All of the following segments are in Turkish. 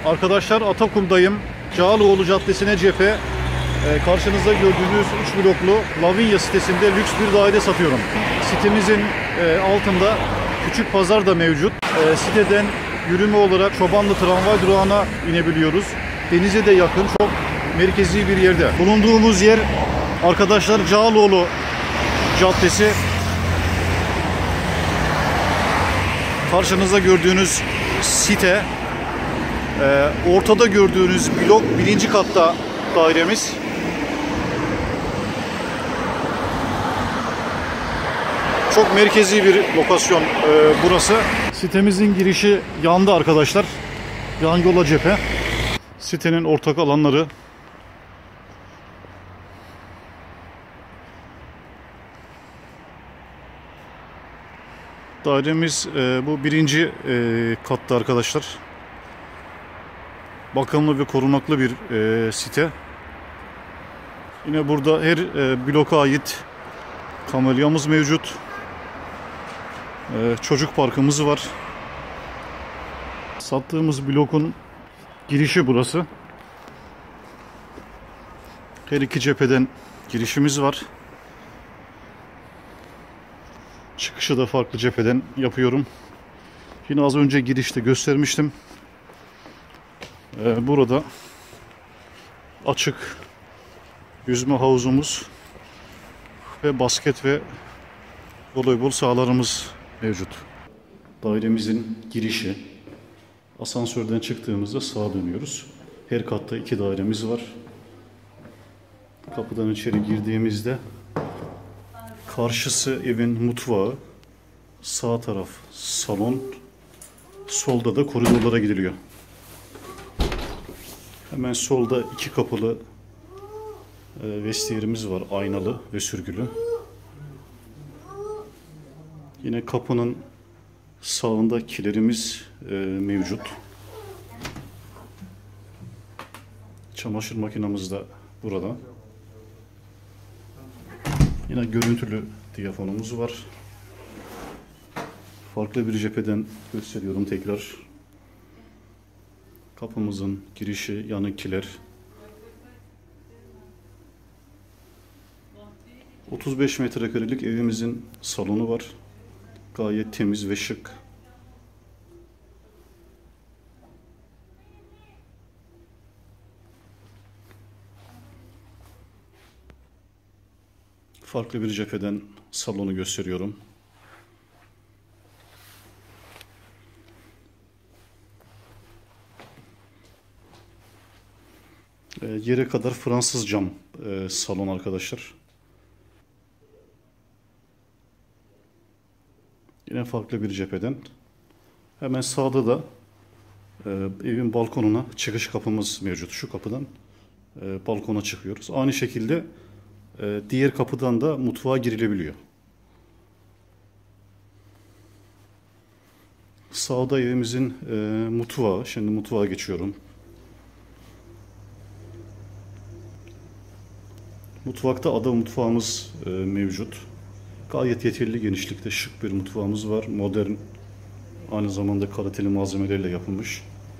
Arkadaşlar Atakum'dayım. Cağaloğlu Caddesi'ne cephe. Karşınızda gördüğünüz 3 bloklu Lavinia sitesinde lüks bir daire satıyorum. Sitemizin altında küçük pazar da mevcut. Siteden yürüme olarak Çobanlı tramvay durağına inebiliyoruz. Denize de yakın, çok merkezi bir yerde. Bulunduğumuz yer arkadaşlar Cağaloğlu Caddesi. Karşınızda gördüğünüz site. Ortada gördüğünüz blok 1. katta dairemiz. Çok merkezi bir lokasyon burası. Sitemizin girişi yandı arkadaşlar. Yan yola cephe. Sitenin ortak alanları. Dairemiz bu 1. katta arkadaşlar. Bakımlı ve korunaklı bir site. Yine burada her bloka ait kamelyamız mevcut. Çocuk parkımız var. Sattığımız blokun girişi burası. Her iki cepheden girişimiz var. Çıkışı da farklı cepheden yapıyorum. Yine az önce girişte göstermiştim. Burada açık yüzme havuzumuz ve basket ve voleybol sahalarımız mevcut. Dairemizin girişi. Asansörden çıktığımızda sağa dönüyoruz. Her katta 2 dairemiz var. Kapıdan içeri girdiğimizde karşısı evin mutfağı, sağ taraf salon, solda da koridorlara gidiliyor. Hemen solda 2 kapılı vestiyerimiz var, aynalı ve sürgülü. Yine kapının sağında kilerimiz mevcut. Çamaşır makinamız da burada. Yine görüntülü diyafonumuz var. Farklı bir cepheden gösteriyorum tekrar. Kapımızın girişi, yanı kiler. 35 metrekarelik evimizin salonu var. Gayet temiz ve şık. Farklı bir cepheden salonu gösteriyorum. Yere kadar Fransız cam salon arkadaşlar. Yine farklı bir cepheden. Hemen sağda da evin balkonuna çıkış kapımız mevcut. Şu kapıdan balkona çıkıyoruz. Aynı şekilde diğer kapıdan da mutfağa girilebiliyor. Sağda evimizin mutfağı. Şimdi mutfağa geçiyorum. Mutfakta ada mutfağımız mevcut. Gayet yeterli genişlikte şık bir mutfağımız var. Modern, aynı zamanda kaliteli malzemelerle yapılmış.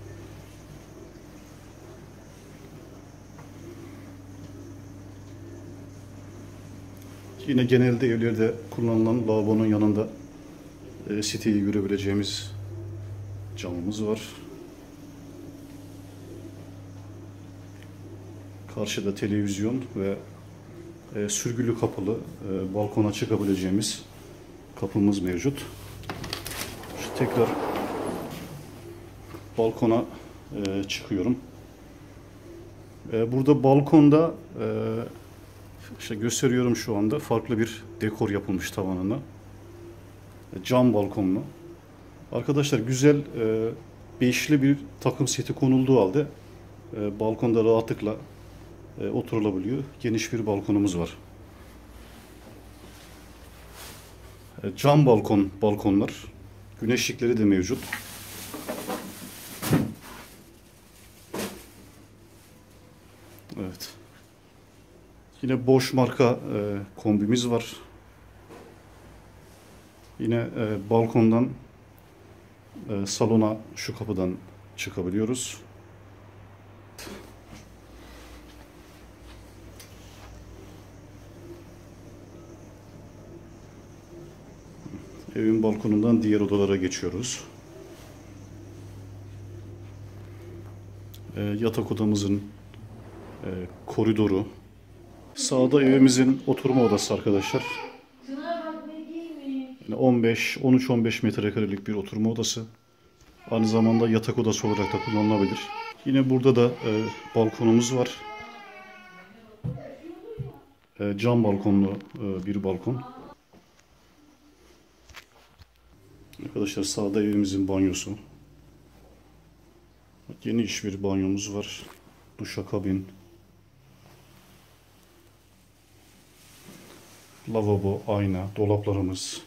Yine genelde evlerde kullanılan lavabonun yanında siteyi görebileceğimiz camımız var. Karşıda televizyon ve sürgülü kapılı balkona çıkabileceğimiz kapımız mevcut. Tekrar balkona çıkıyorum. Burada balkonda işte gösteriyorum şu anda, farklı bir dekor yapılmış tavanına. Cam balkonlu. Arkadaşlar güzel beşli bir takım seti konulduğu halde balkonda rahatlıkla oturulabiliyor. Geniş bir balkonumuz var. Cam balkonlar. Güneşlikleri de mevcut. Evet. Yine Bosch marka kombimiz var. Yine balkondan salona şu kapıdan çıkabiliyoruz. evin balkonundan diğer odalara geçiyoruz. Yatak odamızın koridoru. Sağda evimizin oturma odası arkadaşlar. Yani 13-15 metrekarelik bir oturma odası. Aynı zamanda yatak odası olarak da kullanılabilir. Yine burada da balkonumuz var. Cam balkonlu bir balkon. Arkadaşlar sağda evimizin banyosu. Geniş bir banyomuz var. Duşakabin. Lavabo, ayna, dolaplarımız.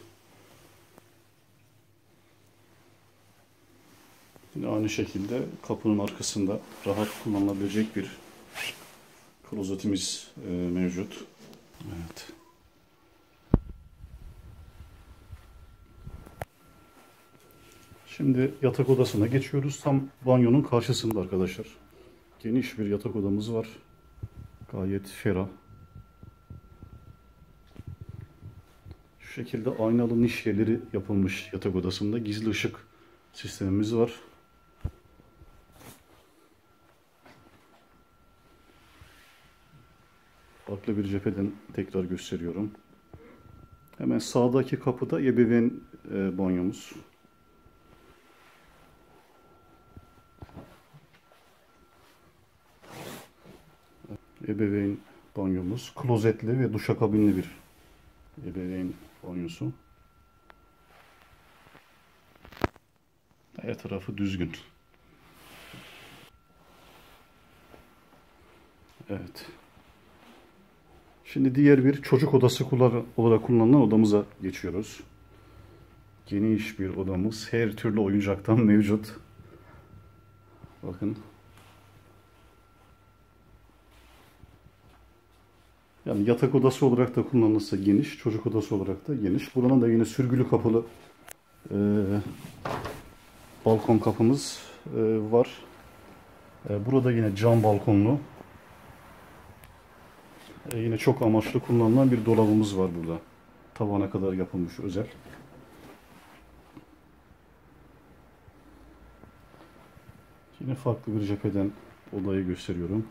Yine aynı şekilde kapının arkasında rahat kullanılabilecek bir klozetimiz mevcut. Evet. Şimdi yatak odasına geçiyoruz. Tam banyonun karşısında arkadaşlar. Geniş bir yatak odamız var. Gayet ferah. Şu şekilde aynalı niş yerleri yapılmış yatak odasında. Gizli ışık sistemimiz var. Farklı bir cepheden tekrar gösteriyorum. Hemen sağdaki kapıda ebeveyn banyomuz. Ebeveyn banyomuz. Klozetli ve duşakabinli bir ebeveyn banyosu. Her tarafı düzgün. Evet. Şimdi diğer bir çocuk odası olarak kullanılan odamıza geçiyoruz. Geniş bir odamız. Her türlü oyuncaktan mevcut. Bakın. Yani yatak odası olarak da kullanılırsa geniş, çocuk odası olarak da geniş. Buranın da yine sürgülü kapılı balkon kapımız var. Burada yine cam balkonlu. Yine çok amaçlı kullanılan bir dolabımız var burada. Tavana kadar yapılmış özel. Yine farklı bir cepheden odayı gösteriyorum.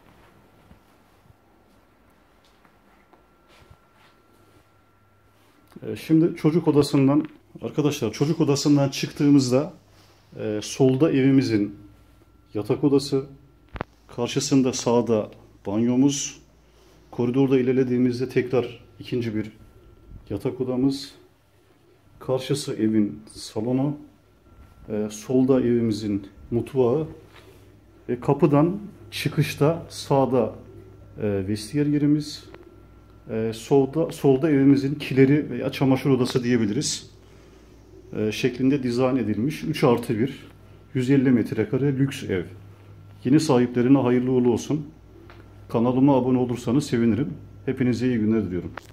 Şimdi çocuk odasından arkadaşlar çocuk odasından çıktığımızda solda evimizin yatak odası, karşısında sağda banyomuz, koridorda ilerlediğimizde tekrar ikinci bir yatak odamız, karşısı evin salonu, solda evimizin mutfağı ve kapıdan çıkışta sağda vestiyer yerimiz, solda evimizin kileri veya çamaşır odası diyebiliriz. Şeklinde dizayn edilmiş 3+1 150 metrekare lüks ev. Yeni sahiplerine hayırlı uğurlu olsun. Kanalıma abone olursanız sevinirim. Hepinize iyi günler diliyorum.